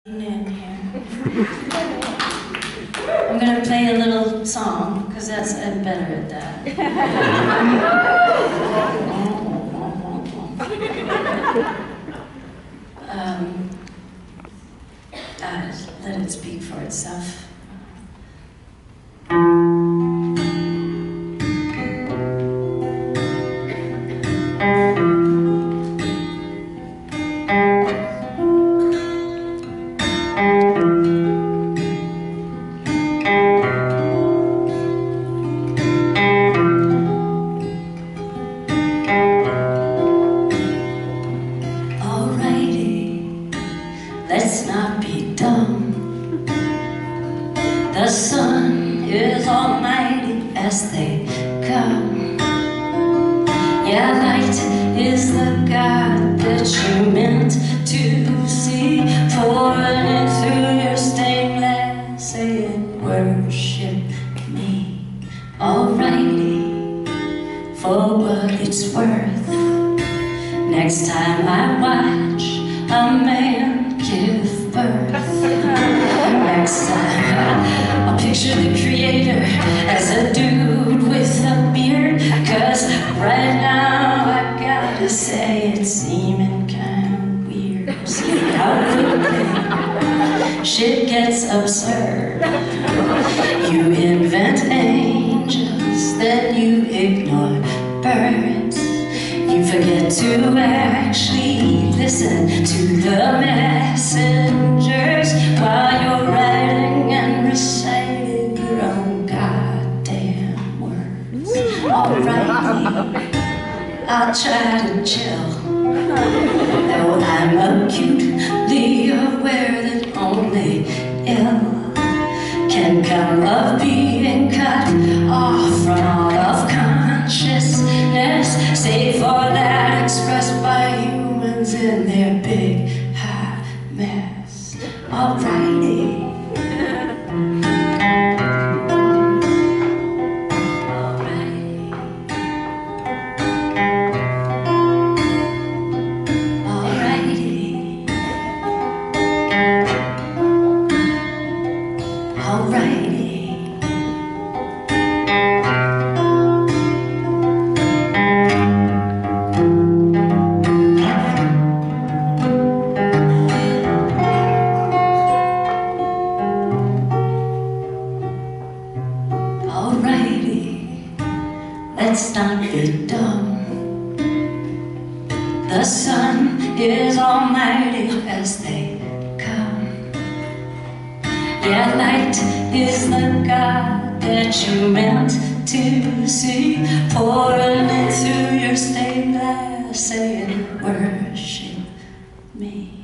In here. I'm going to play a little song because I'm better at that. Let it speak for itself. Let's not be dumb. The sun is almighty as they come. Yeah, light is the God that you meant to see. Pouring it through your stained glass, saying, worship me. Alrighty, for what it's worth. Next time I watch a man give birth, next time I'll picture the Creator as a dude with a beard. Cause right now I gotta say it's seeming kinda weird. See how quickly shit gets absurd. You invent angels, then you ignore birds. You forget to actually listen to the messengers while you're writing and reciting your own goddamn words. Alrighty, I'll try to chill, though I'm acutely aware that only ill can come of being cut off from all of consciousness, save for that expressed by humans in their big hot mess. Alrighty. Let's not be dumb. The sun is almighty as they come. Yeah, light is the God that you meant to see. Pouring it through your stained glass, saying, worship me.